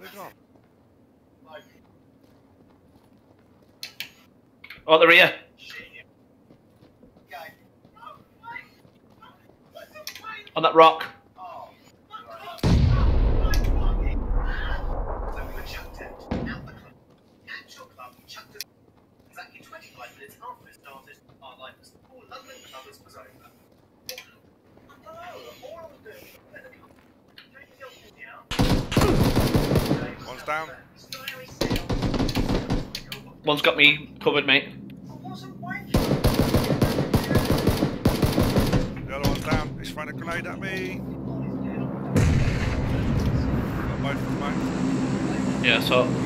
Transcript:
Where they gone? Oh, they're here. On that rock. One's down. One's got me covered, mate. The other one's down. He's throwing a grenade at me. Got both of them, mate. Yeah, so